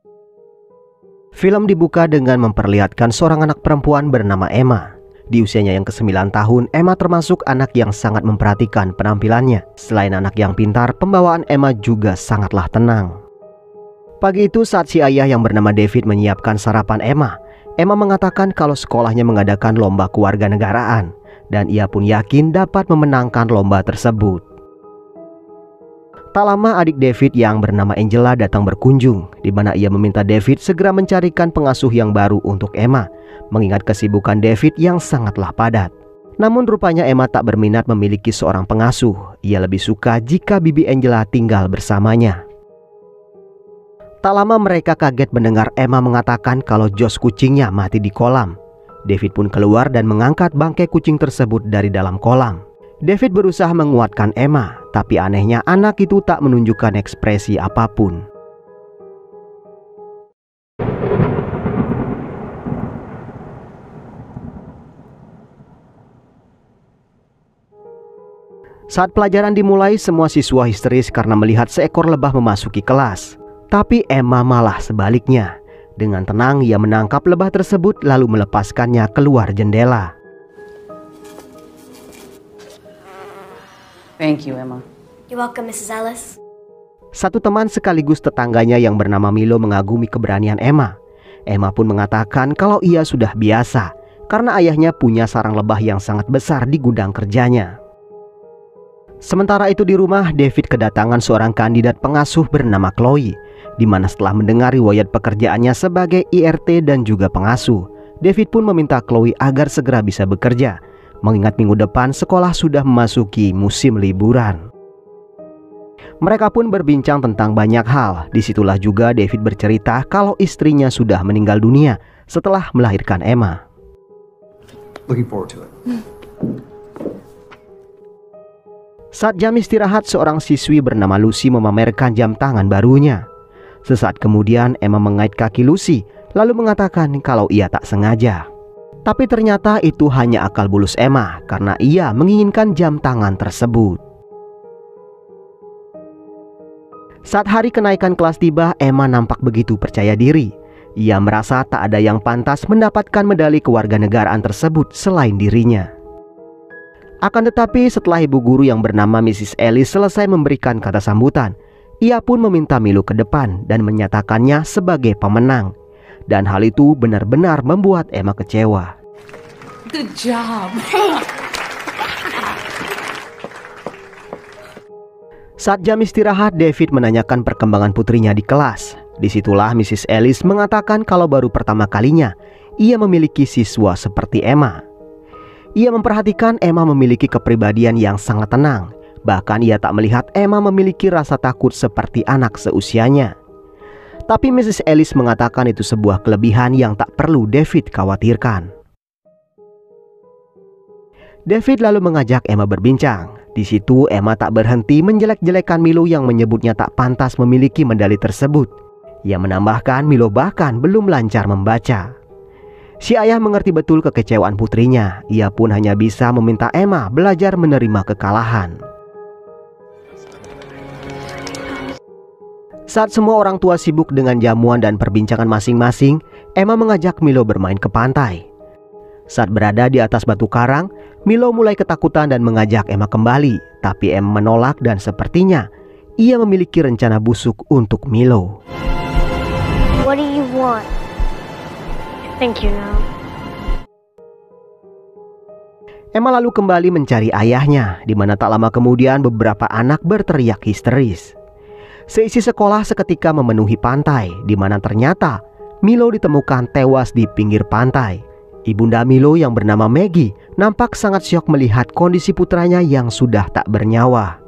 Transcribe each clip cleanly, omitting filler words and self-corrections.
Film dibuka dengan memperlihatkan seorang anak perempuan bernama Emma. Di usianya yang ke-9 tahun, Emma termasuk anak yang sangat memperhatikan penampilannya. Selain anak yang pintar, pembawaan Emma juga sangatlah tenang. Pagi itu saat si ayah yang bernama David menyiapkan sarapan Emma mengatakan kalau sekolahnya mengadakan lomba kewarganegaraan dan ia pun yakin dapat memenangkan lomba tersebut. Tak lama adik David yang bernama Angela datang berkunjung, di mana ia meminta David segera mencarikan pengasuh yang baru untuk Emma, mengingat kesibukan David yang sangatlah padat. Namun rupanya Emma tak berminat memiliki seorang pengasuh. Ia lebih suka jika bibi Angela tinggal bersamanya. Tak lama mereka kaget mendengar Emma mengatakan kalau Josh kucingnya mati di kolam. David pun keluar dan mengangkat bangkai kucing tersebut dari dalam kolam. David berusaha menguatkan Emma, tapi anehnya anak itu tak menunjukkan ekspresi apapun. Saat pelajaran dimulai, semua siswa histeris karena melihat seekor lebah memasuki kelas. Tapi Emma malah sebaliknya. Dengan tenang ia menangkap lebah tersebut lalu melepaskannya keluar jendela. Thank you, Emma. You're welcome, Mrs. Ellis. Satu teman sekaligus tetangganya yang bernama Milo mengagumi keberanian Emma. Emma pun mengatakan kalau ia sudah biasa karena ayahnya punya sarang lebah yang sangat besar di gudang kerjanya. Sementara itu di rumah, David kedatangan seorang kandidat pengasuh bernama Chloe, di mana setelah mendengar riwayat pekerjaannya sebagai IRT dan juga pengasuh, David pun meminta Chloe agar segera bisa bekerja, mengingat minggu depan sekolah sudah memasuki musim liburan. Mereka pun berbincang tentang banyak hal. Disitulah juga David bercerita kalau istrinya sudah meninggal dunia setelah melahirkan Emma. Looking forward to it. Saat jam istirahat, seorang siswi bernama Lucy memamerkan jam tangan barunya. Sesaat kemudian Emma mengait kaki Lucy lalu mengatakan kalau ia tak sengaja. Tapi ternyata itu hanya akal bulus Emma karena ia menginginkan jam tangan tersebut. Saat hari kenaikan kelas tiba, Emma nampak begitu percaya diri. Ia merasa tak ada yang pantas mendapatkan medali kewarganegaraan tersebut selain dirinya. Akan tetapi setelah ibu guru yang bernama Mrs. Ellis selesai memberikan kata sambutan, ia pun meminta Milo ke depan dan menyatakannya sebagai pemenang. Dan hal itu benar-benar membuat Emma kecewa. Good job. Saat jam istirahat, David menanyakan perkembangan putrinya di kelas. Disitulah Mrs. Ellis mengatakan kalau baru pertama kalinya ia memiliki siswa seperti Emma. Ia memperhatikan Emma memiliki kepribadian yang sangat tenang. Bahkan ia tak melihat Emma memiliki rasa takut seperti anak seusianya. Tapi Mrs. Ellis mengatakan itu sebuah kelebihan yang tak perlu David khawatirkan. David lalu mengajak Emma berbincang. Di situ Emma tak berhenti menjelek-jelekan Milo yang menyebutnya tak pantas memiliki medali tersebut. Ia menambahkan Milo bahkan belum lancar membaca. Si ayah mengerti betul kekecewaan putrinya. Ia pun hanya bisa meminta Emma belajar menerima kekalahan. Saat semua orang tua sibuk dengan jamuan dan perbincangan masing-masing, Emma mengajak Milo bermain ke pantai. Saat berada di atas batu karang, Milo mulai ketakutan dan mengajak Emma kembali. Tapi Emma menolak dan sepertinya ia memiliki rencana busuk untuk Milo. What do you want? I think you know. Emma lalu kembali mencari ayahnya, di mana tak lama kemudian beberapa anak berteriak histeris. Seisi sekolah seketika memenuhi pantai, di mana ternyata Milo ditemukan tewas di pinggir pantai. Ibunda Milo yang bernama Maggie nampak sangat syok melihat kondisi putranya yang sudah tak bernyawa.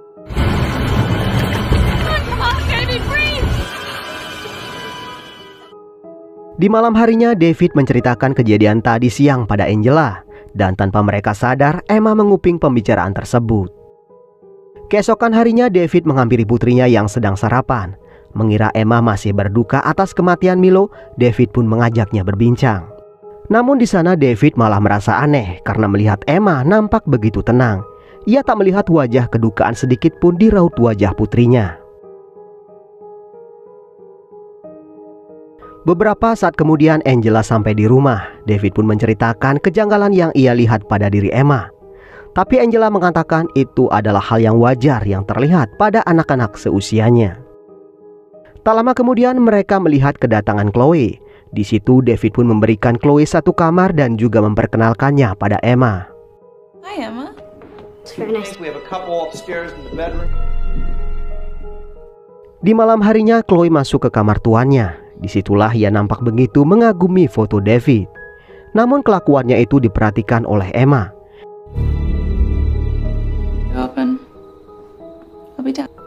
Di malam harinya, David menceritakan kejadian tadi siang pada Angela. Dan tanpa mereka sadar, Emma menguping pembicaraan tersebut. Keesokan harinya, David menghampiri putrinya yang sedang sarapan. Mengira Emma masih berduka atas kematian Milo, David pun mengajaknya berbincang. Namun di sana David malah merasa aneh karena melihat Emma nampak begitu tenang. Ia tak melihat wajah kedukaan sedikit pun di raut wajah putrinya. Beberapa saat kemudian Angela sampai di rumah. David pun menceritakan kejanggalan yang ia lihat pada diri Emma. Tapi Angela mengatakan itu adalah hal yang wajar yang terlihat pada anak-anak seusianya. Tak lama kemudian mereka melihat kedatangan Chloe. Di situ David pun memberikan Chloe satu kamar dan juga memperkenalkannya pada Emma. Hi, Emma. It's very nice. We have a couple upstairs in the bedroom. Di malam harinya Chloe masuk ke kamar tuannya. Disitulah ia nampak begitu mengagumi foto David. Namun kelakuannya itu diperhatikan oleh Emma. Open. I'll be down.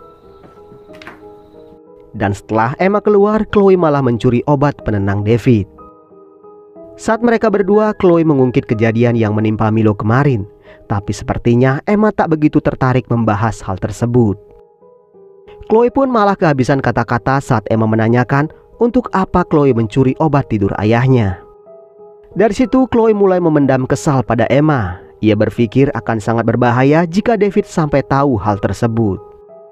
Dan setelah Emma keluar, Chloe malah mencuri obat penenang David. Saat mereka berdua, Chloe mengungkit kejadian yang menimpa Milo kemarin. Tapi sepertinya Emma tak begitu tertarik membahas hal tersebut. Chloe pun malah kehabisan kata-kata saat Emma menanyakan untuk apa Chloe mencuri obat tidur ayahnya. Dari situ Chloe mulai memendam kesal pada Emma. Ia berpikir akan sangat berbahaya jika David sampai tahu hal tersebut.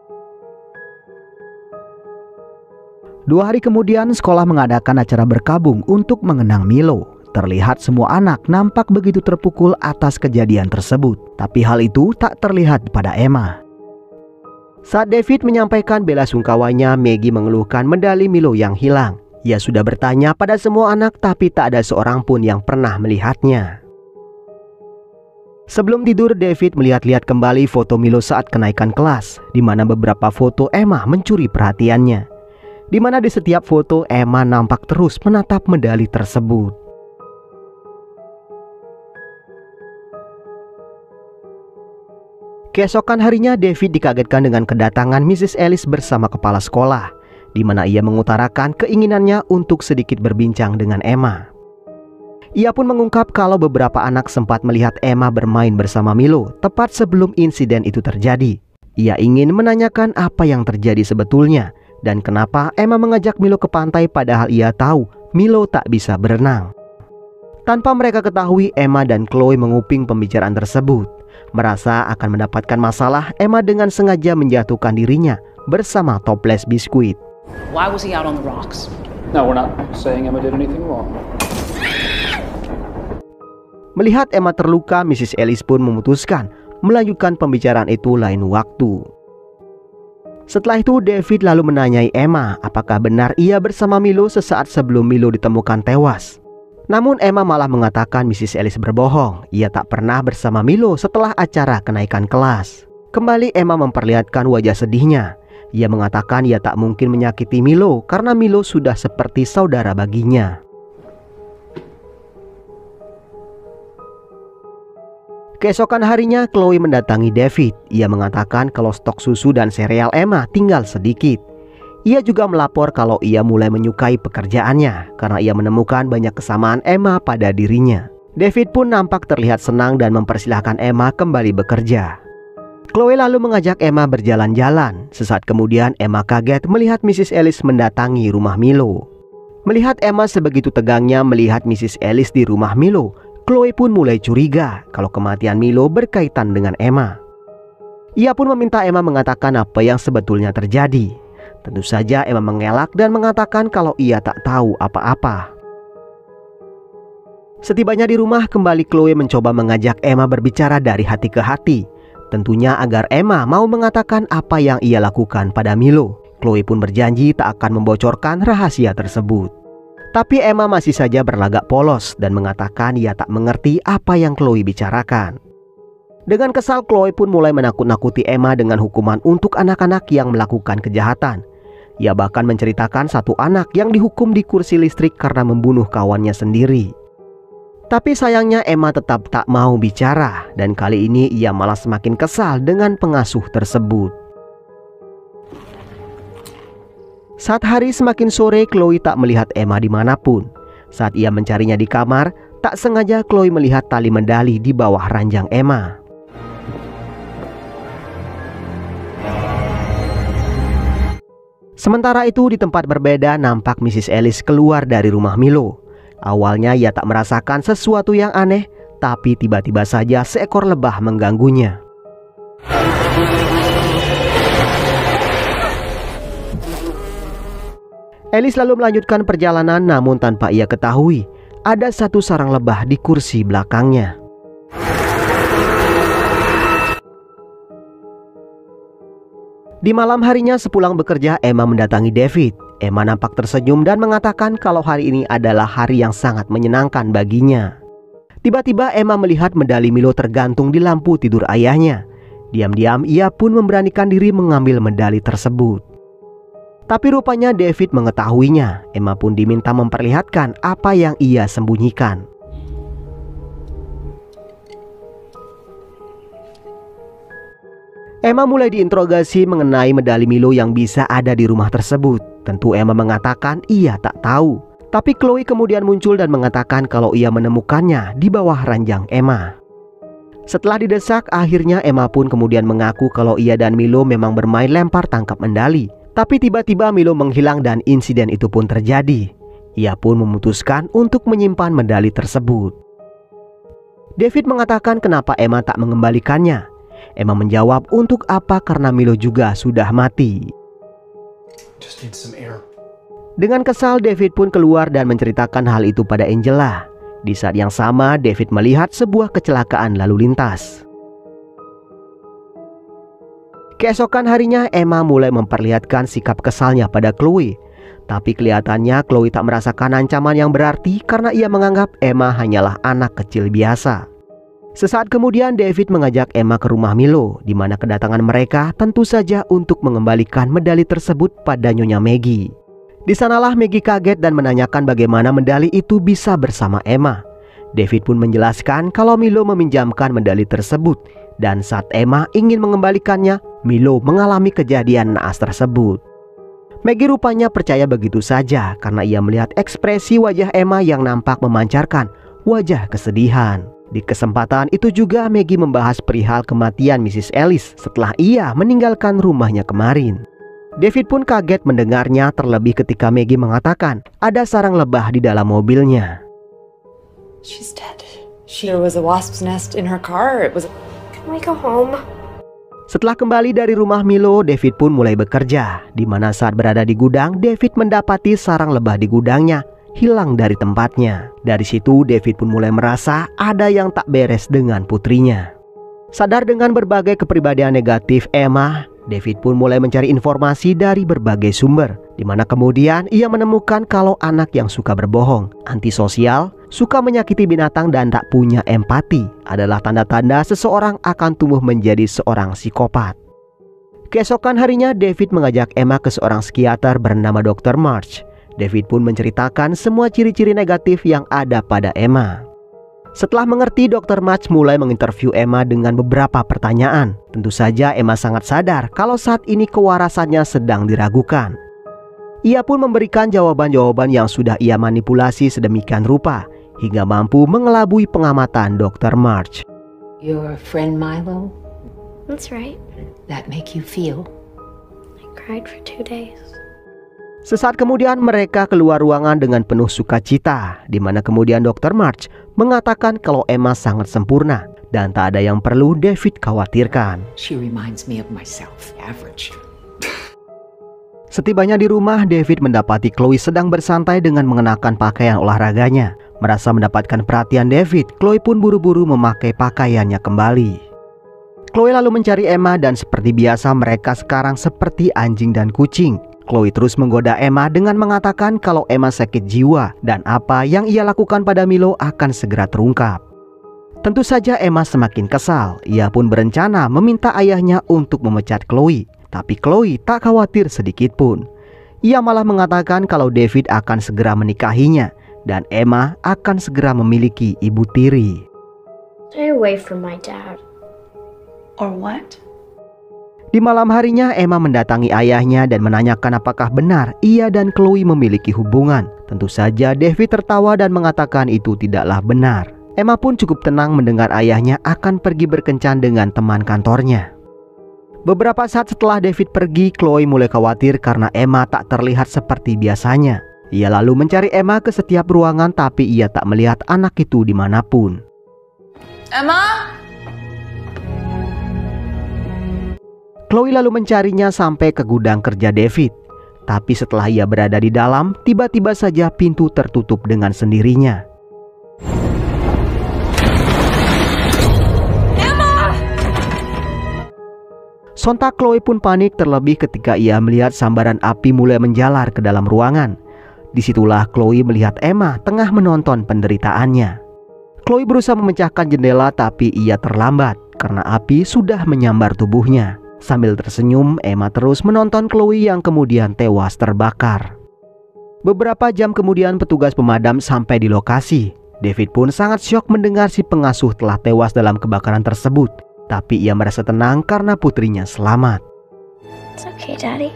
2 hari kemudian sekolah mengadakan acara berkabung untuk mengenang Milo. Terlihat semua anak nampak begitu terpukul atas kejadian tersebut. Tapi hal itu tak terlihat pada Emma. Saat David menyampaikan bela sungkawanya, Maggie mengeluhkan medali Milo yang hilang. Ia sudah bertanya pada semua anak tapi tak ada seorang pun yang pernah melihatnya. Sebelum tidur, David melihat-lihat kembali foto Milo saat kenaikan kelas, di mana beberapa foto Emma mencuri perhatiannya. Di mana di setiap foto Emma nampak terus menatap medali tersebut. Keesokan harinya David dikagetkan dengan kedatangan Mrs. Ellis bersama kepala sekolah, di mana ia mengutarakan keinginannya untuk sedikit berbincang dengan Emma. Ia pun mengungkap kalau beberapa anak sempat melihat Emma bermain bersama Milo tepat sebelum insiden itu terjadi. Ia ingin menanyakan apa yang terjadi sebetulnya dan kenapa Emma mengajak Milo ke pantai padahal ia tahu Milo tak bisa berenang. Tanpa mereka ketahui, Emma dan Chloe menguping pembicaraan tersebut. Merasa akan mendapatkan masalah, Emma dengan sengaja menjatuhkan dirinya bersama toples biskuit. Why was he out on the rocks? No, we're not saying Emma did anything wrong. Melihat Emma terluka, Mrs. Ellis pun memutuskan melanjutkan pembicaraan itu lain waktu. Setelah itu David lalu menanyai Emma apakah benar ia bersama Milo sesaat sebelum Milo ditemukan tewas. Namun Emma malah mengatakan Mrs. Ellis berbohong. Ia tak pernah bersama Milo setelah acara kenaikan kelas. Kembali Emma memperlihatkan wajah sedihnya. Ia mengatakan ia tak mungkin menyakiti Milo karena Milo sudah seperti saudara baginya. Keesokan harinya Chloe mendatangi David. Ia mengatakan kalau stok susu dan sereal Emma tinggal sedikit. Ia juga melapor kalau ia mulai menyukai pekerjaannya karena ia menemukan banyak kesamaan Emma pada dirinya. David pun nampak terlihat senang dan mempersilahkan Emma kembali bekerja. Chloe lalu mengajak Emma berjalan-jalan. Sesaat kemudian Emma kaget melihat Mrs. Ellis mendatangi rumah Milo. Melihat Emma sebegitu tegangnya melihat Mrs. Ellis di rumah Milo, Chloe pun mulai curiga kalau kematian Milo berkaitan dengan Emma. Ia pun meminta Emma mengatakan apa yang sebetulnya terjadi. Tentu saja Emma mengelak dan mengatakan kalau ia tak tahu apa-apa. Setibanya di rumah, kembali Chloe mencoba mengajak Emma berbicara dari hati ke hati. Tentunya agar Emma mau mengatakan apa yang ia lakukan pada Milo. Chloe pun berjanji tak akan membocorkan rahasia tersebut. Tapi Emma masih saja berlagak polos dan mengatakan ia tak mengerti apa yang Chloe bicarakan. Dengan kesal, Chloe pun mulai menakut-nakuti Emma dengan hukuman untuk anak-anak yang melakukan kejahatan. Ia bahkan menceritakan satu anak yang dihukum di kursi listrik karena membunuh kawannya sendiri. Tapi sayangnya Emma tetap tak mau bicara dan kali ini ia malah semakin kesal dengan pengasuh tersebut. Saat hari semakin sore, Chloe tak melihat Emma dimanapun. Saat ia mencarinya di kamar, tak sengaja Chloe melihat tali medali di bawah ranjang Emma. Sementara itu di tempat berbeda nampak Mrs. Ellis keluar dari rumah Milo. Awalnya ia tak merasakan sesuatu yang aneh, tapi tiba-tiba saja seekor lebah mengganggunya. Alice lalu melanjutkan perjalanan, namun tanpa ia ketahui ada satu sarang lebah di kursi belakangnya. Di malam harinya sepulang bekerja, Emma mendatangi David. Emma nampak tersenyum dan mengatakan kalau hari ini adalah hari yang sangat menyenangkan baginya. Tiba-tiba Emma melihat medali Milo tergantung di lampu tidur ayahnya. Diam-diam ia pun memberanikan diri mengambil medali tersebut. Tapi rupanya David mengetahuinya. Emma pun diminta memperlihatkan apa yang ia sembunyikan. Emma mulai diinterogasi mengenai medali Milo yang bisa ada di rumah tersebut. Tentu Emma mengatakan ia tak tahu. Tapi Chloe kemudian muncul dan mengatakan kalau ia menemukannya di bawah ranjang Emma. Setelah didesak, akhirnya Emma pun kemudian mengaku kalau ia dan Milo memang bermain lempar tangkap medali. Tapi tiba-tiba Milo menghilang dan insiden itu pun terjadi. Ia pun memutuskan untuk menyimpan medali tersebut. David mengatakan kenapa Emma tak mengembalikannya. Emma menjawab untuk apa karena Milo juga sudah mati. Just need some air. Dengan kesal, David pun keluar dan menceritakan hal itu pada Angela. Di saat yang sama, David melihat sebuah kecelakaan lalu lintas. Keesokan harinya, Emma mulai memperlihatkan sikap kesalnya pada Chloe. Tapi kelihatannya Chloe tak merasakan ancaman yang berarti karena ia menganggap Emma hanyalah anak kecil biasa. Sesaat kemudian, David mengajak Emma ke rumah Milo, di mana kedatangan mereka tentu saja untuk mengembalikan medali tersebut pada Nyonya Maggie. Di sanalah Maggie kaget dan menanyakan bagaimana medali itu bisa bersama Emma. David pun menjelaskan kalau Milo meminjamkan medali tersebut, dan saat Emma ingin mengembalikannya, Milo mengalami kejadian naas tersebut. Maggie rupanya percaya begitu saja karena ia melihat ekspresi wajah Emma yang nampak memancarkan wajah kesedihan. Di kesempatan itu juga Maggie membahas perihal kematian Mrs. Ellis setelah ia meninggalkan rumahnya kemarin. David pun kaget mendengarnya, terlebih ketika Maggie mengatakan ada sarang lebah di dalam mobilnya. She's dead. There was a wasp's nest in her car. Can we go home? Setelah kembali dari rumah Milo, David pun mulai bekerja. Di mana saat berada di gudang, David mendapati sarang lebah di gudangnya hilang dari tempatnya. Dari situ, David pun mulai merasa ada yang tak beres dengan putrinya. Sadar dengan berbagai kepribadian negatif Emma, David pun mulai mencari informasi dari berbagai sumber, di mana kemudian ia menemukan kalau anak yang suka berbohong, antisosial, suka menyakiti binatang dan tak punya empati adalah tanda-tanda seseorang akan tumbuh menjadi seorang psikopat. Keesokan harinya, David mengajak Emma ke seorang psikiater bernama Dr. March. David pun menceritakan semua ciri-ciri negatif yang ada pada Emma. Setelah mengerti, Dr. March mulai menginterview Emma dengan beberapa pertanyaan. Tentu saja Emma sangat sadar kalau saat ini kewarasannya sedang diragukan. Ia pun memberikan jawaban-jawaban yang sudah ia manipulasi sedemikian rupa hingga mampu mengelabui pengamatan Dr. March. Your friend Milo? That's right. That make you feel? I cried for 2 days. Sesaat kemudian mereka keluar ruangan dengan penuh sukacita, di mana kemudian Dr. March mengatakan kalau Emma sangat sempurna dan tak ada yang perlu David khawatirkan. She reminds me of myself, average. Setibanya di rumah, David mendapati Chloe sedang bersantai dengan mengenakan pakaian olahraganya. Merasa mendapatkan perhatian David, Chloe pun buru-buru memakai pakaiannya kembali. Chloe lalu mencari Emma dan seperti biasa mereka sekarang seperti anjing dan kucing. Chloe terus menggoda Emma dengan mengatakan kalau Emma sakit jiwa dan apa yang ia lakukan pada Milo akan segera terungkap. Tentu saja Emma semakin kesal. Ia pun berencana meminta ayahnya untuk memecat Chloe. Tapi Chloe tak khawatir sedikit pun. Ia malah mengatakan kalau David akan segera menikahinya dan Emma akan segera memiliki ibu tiri. Stay away from my dad. Or what? Di malam harinya, Emma mendatangi ayahnya dan menanyakan apakah benar ia dan Chloe memiliki hubungan. Tentu saja David tertawa dan mengatakan itu tidaklah benar. Emma pun cukup tenang mendengar ayahnya akan pergi berkencan dengan teman kantornya. Beberapa saat setelah David pergi, Chloe mulai khawatir karena Emma tak terlihat seperti biasanya. Ia lalu mencari Emma ke setiap ruangan tapi ia tak melihat anak itu dimanapun. Emma? Chloe lalu mencarinya sampai ke gudang kerja David. Tapi setelah ia berada di dalam, tiba-tiba saja pintu tertutup dengan sendirinya. Sontak Chloe pun panik, terlebih ketika ia melihat sambaran api mulai menjalar ke dalam ruangan. Disitulah Chloe melihat Emma tengah menonton penderitaannya. Chloe berusaha memecahkan jendela tapi ia terlambat karena api sudah menyambar tubuhnya. Sambil tersenyum, Emma terus menonton Chloe yang kemudian tewas terbakar. Beberapa jam kemudian petugas pemadam sampai di lokasi. David pun sangat syok mendengar si pengasuh telah tewas dalam kebakaran tersebut. Tapi ia merasa tenang karena putrinya selamat. It's okay, Daddy.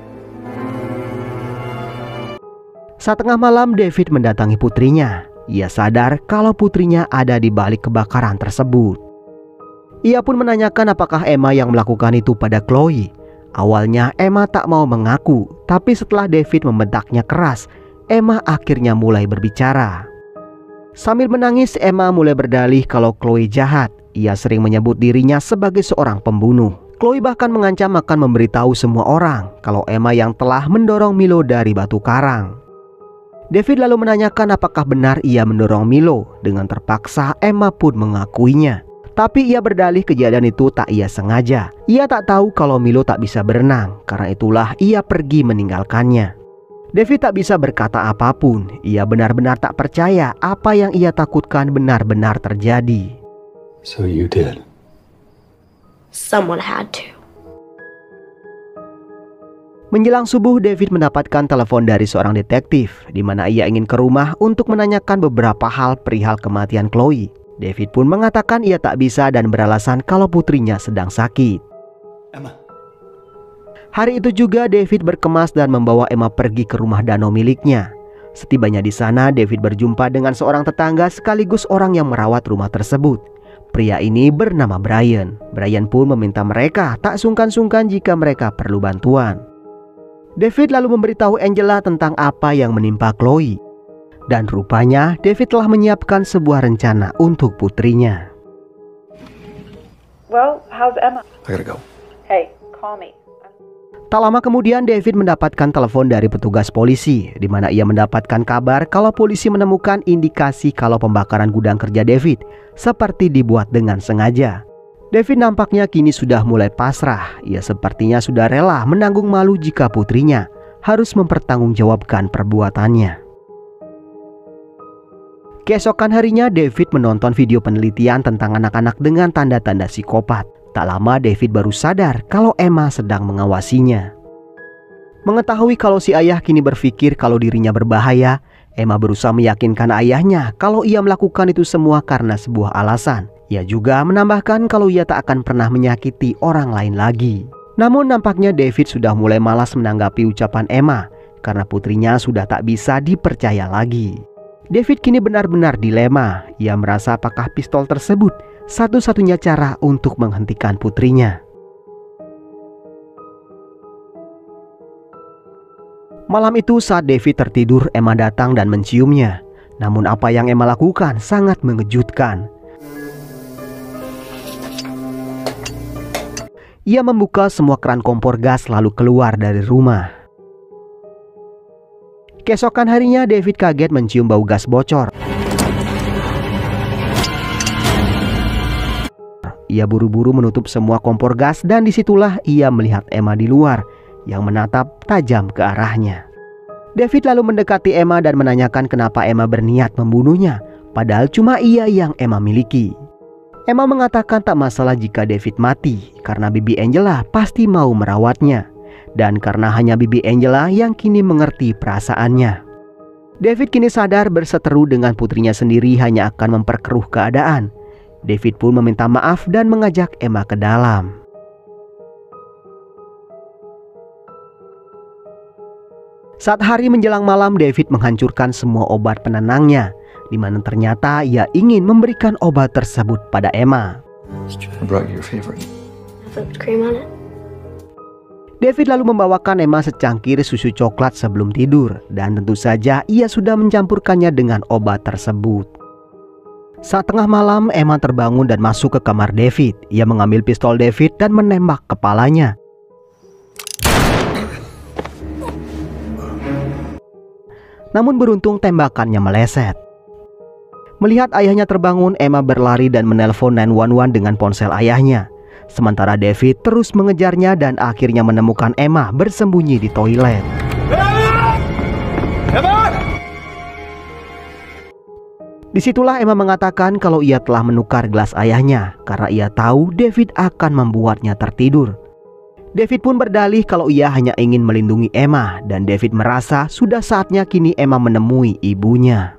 Saat tengah malam, David mendatangi putrinya. Ia sadar kalau putrinya ada di balik kebakaran tersebut. Ia pun menanyakan apakah Emma yang melakukan itu pada Chloe. Awalnya Emma tak mau mengaku, tapi setelah David membentaknya keras, Emma akhirnya mulai berbicara. Sambil menangis, Emma mulai berdalih kalau Chloe jahat. Ia sering menyebut dirinya sebagai seorang pembunuh. Chloe bahkan mengancam akan memberitahu semua orang kalau Emma yang telah mendorong Milo dari batu karang. David lalu menanyakan apakah benar ia mendorong Milo. Dengan terpaksa Emma pun mengakuinya. Tapi ia berdalih kejadian itu tak ia sengaja. Ia tak tahu kalau Milo tak bisa berenang, karena itulah ia pergi meninggalkannya. David tak bisa berkata apapun. Ia benar-benar tak percaya apa yang ia takutkan benar-benar terjadi. So you did. Someone had to. Menjelang subuh, David mendapatkan telepon dari seorang detektif di mana ia ingin ke rumah untuk menanyakan beberapa hal perihal kematian Chloe. David pun mengatakan ia tak bisa dan beralasan kalau putrinya sedang sakit. Emma. Hari itu juga David berkemas dan membawa Emma pergi ke rumah danau miliknya. Setibanya di sana, David berjumpa dengan seorang tetangga sekaligus orang yang merawat rumah tersebut. Pria ini bernama Brian. Brian pun meminta mereka tak sungkan-sungkan jika mereka perlu bantuan. David lalu memberitahu Angela tentang apa yang menimpa Chloe. Dan rupanya David telah menyiapkan sebuah rencana untuk putrinya. Well, how's Emma? I gotta go. Hey, call me. Tak lama kemudian David mendapatkan telepon dari petugas polisi, di mana ia mendapatkan kabar kalau polisi menemukan indikasi kalau pembakaran gudang kerja David seperti dibuat dengan sengaja. David nampaknya kini sudah mulai pasrah. Ia sepertinya sudah rela menanggung malu jika putrinya harus mempertanggungjawabkan perbuatannya. Keesokan harinya David menonton video penelitian tentang anak-anak dengan tanda-tanda psikopat. Tak lama David baru sadar kalau Emma sedang mengawasinya. Mengetahui kalau si ayah kini berpikir kalau dirinya berbahaya, Emma berusaha meyakinkan ayahnya kalau ia melakukan itu semua karena sebuah alasan. Ia juga menambahkan kalau ia tak akan pernah menyakiti orang lain lagi. Namun nampaknya David sudah mulai malas menanggapi ucapan Emma karena putrinya sudah tak bisa dipercaya lagi. David kini benar-benar dilema. Ia merasa apakah pistol tersebut satu-satunya cara untuk menghentikan putrinya. Malam itu saat David tertidur, Emma datang dan menciumnya. Namun apa yang Emma lakukan sangat mengejutkan. Ia membuka semua keran kompor gas lalu keluar dari rumah. Keesokan harinya David kaget mencium bau gas bocor. Ia buru-buru menutup semua kompor gas dan disitulah ia melihat Emma di luar yang menatap tajam ke arahnya. David lalu mendekati Emma dan menanyakan kenapa Emma berniat membunuhnya, padahal cuma ia yang Emma miliki. Emma mengatakan tak masalah jika David mati karena Bibi Angela pasti mau merawatnya, dan karena hanya Bibi Angela yang kini mengerti perasaannya. David kini sadar berseteru dengan putrinya sendiri hanya akan memperkeruh keadaan. David pun meminta maaf dan mengajak Emma ke dalam. Saat hari menjelang malam, David menghancurkan semua obat penenangnya, di mana ternyata ia ingin memberikan obat tersebut pada Emma. I brought you your favorite. Whipped cream on it. David lalu membawakan Emma secangkir susu coklat sebelum tidur, dan tentu saja ia sudah mencampurkannya dengan obat tersebut. Saat tengah malam, Emma terbangun dan masuk ke kamar David. Ia mengambil pistol David dan menembak kepalanya. Namun beruntung tembakannya meleset. Melihat ayahnya terbangun, Emma berlari dan menelpon 911 dengan ponsel ayahnya. Sementara David terus mengejarnya dan akhirnya menemukan Emma bersembunyi di toilet. Disitulah Emma mengatakan kalau ia telah menukar gelas ayahnya karena ia tahu David akan membuatnya tertidur. David pun berdalih kalau ia hanya ingin melindungi Emma dan David merasa sudah saatnya kini Emma menemui ibunya.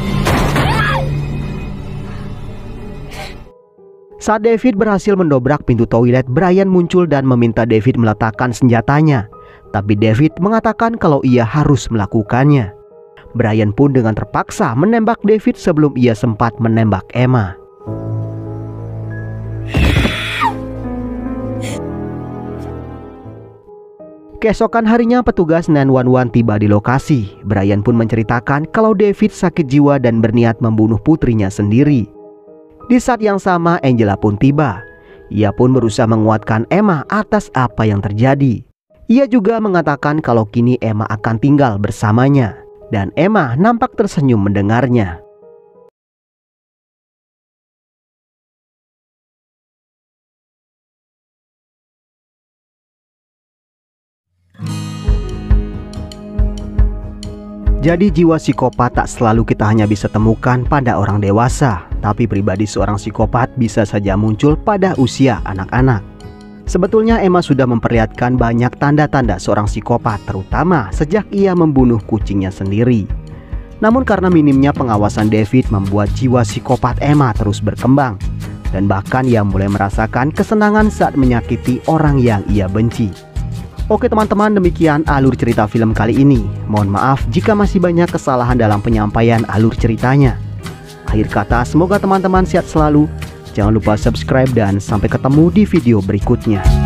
Saat David berhasil mendobrak pintu toilet, Brian muncul dan meminta David meletakkan senjatanya. Tapi David mengatakan kalau ia harus melakukannya. Brian pun dengan terpaksa menembak David sebelum ia sempat menembak Emma. Keesokan harinya petugas 911 tiba di lokasi. Brian pun menceritakan kalau David sakit jiwa dan berniat membunuh putrinya sendiri. Di saat yang sama Angela pun tiba. Ia pun berusaha menguatkan Emma atas apa yang terjadi. Ia juga mengatakan kalau kini Emma akan tinggal bersamanya. Dan Emma nampak tersenyum mendengarnya. Jadi jiwa psikopat tak selalu kita hanya bisa temukan pada orang dewasa, tapi pribadi seorang psikopat bisa saja muncul pada usia anak-anak. Sebetulnya Emma sudah memperlihatkan banyak tanda-tanda seorang psikopat, terutama sejak ia membunuh kucingnya sendiri. Namun karena minimnya pengawasan David membuat jiwa psikopat Emma terus berkembang. Dan bahkan ia mulai merasakan kesenangan saat menyakiti orang yang ia benci. Oke teman-teman, demikian alur cerita film kali ini. Mohon maaf jika masih banyak kesalahan dalam penyampaian alur ceritanya. Akhir kata, semoga teman-teman sehat selalu. Jangan lupa subscribe dan sampai ketemu di video berikutnya.